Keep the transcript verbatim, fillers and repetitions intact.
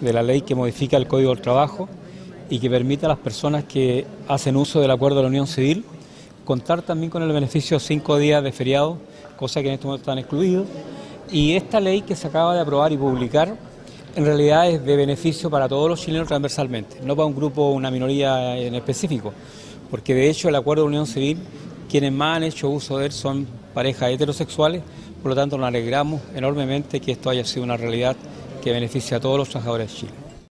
de la ley que modifica el Código del Trabajo y que permite a las personas que hacen uso del acuerdo de la Unión Civil contar también con el beneficio de cinco días de feriado, cosa que en este momento están excluidos. Y esta ley que se acaba de aprobar y publicar en realidad es de beneficio para todos los chilenos transversalmente, no para un grupo o una minoría en específico, porque de hecho el acuerdo de la Unión Civil, quienes más han hecho uso de él son parejas heterosexuales, por lo tanto nos alegramos enormemente que esto haya sido una realidad que beneficia a todos los trabajadores de Chile.